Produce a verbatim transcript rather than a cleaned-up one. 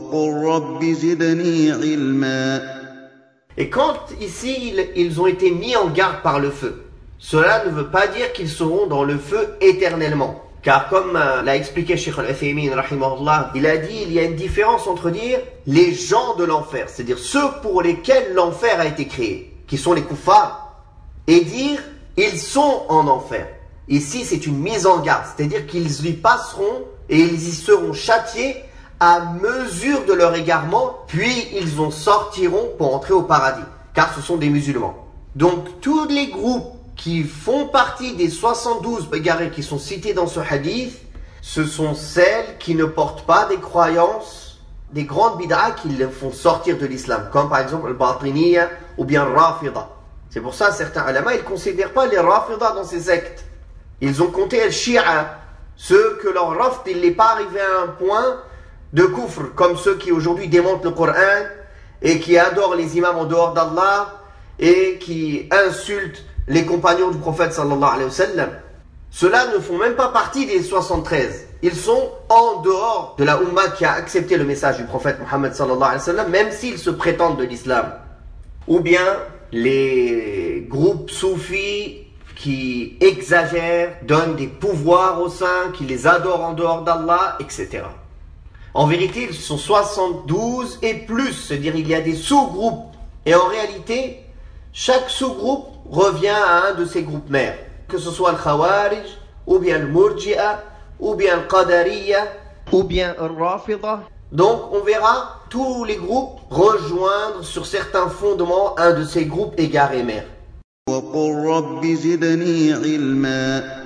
Et quand ici ils, ils ont été mis en garde par le feu, cela ne veut pas dire qu'ils seront dans le feu éternellement. Car comme euh, l'a expliqué Cheikh Al-Uthaymin rahimahullah, il a dit il y a une différence entre dire les gens de l'enfer, c'est-à-dire ceux pour lesquels l'enfer a été créé, qui sont les kuffars, et dire ils sont en enfer. Ici c'est une mise en garde, c'est-à-dire qu'ils y passeront et ils y seront châtiés à mesure de leur égarement, puis ils en sortiront pour entrer au paradis, car ce sont des musulmans. Donc tous les groupes qui font partie des soixante-douze égarés qui sont cités dans ce hadith, ce sont celles qui ne portent pas des croyances, des grandes bid'ah qui les font sortir de l'islam, comme par exemple le Batiniya ou bien le Rafida. C'est pour ça certains ulama, ils ne considèrent pas les Rafida dans ces sectes. Ils ont compté le Shia, ceux que leur Rafd, il n'est pas arrivé à un point de kufr, comme ceux qui aujourd'hui démontent le Coran et qui adorent les imams en dehors d'Allah et qui insultent les compagnons du prophète sallallahu alayhi wa sallam. Ceux-là ne font même pas partie des soixante-treize. Ils sont en dehors de la Ummah qui a accepté le message du prophète Mohammed sallallahu alayhi wa sallam, même s'ils se prétendent de l'islam. Ou bien les groupes soufis qui exagèrent, donnent des pouvoirs aux saints, qui les adorent en dehors d'Allah, et cetera. En vérité, ils sont soixante-douze et plus, c'est-à-dire il y a des sous-groupes. Et en réalité, chaque sous-groupe revient à un de ces groupes mères, que ce soit le Khawarij, ou bien le Murji'a, ou bien le Qadariya, ou bien le Rafida. Donc on verra tous les groupes rejoindre sur certains fondements un de ces groupes égarés mères.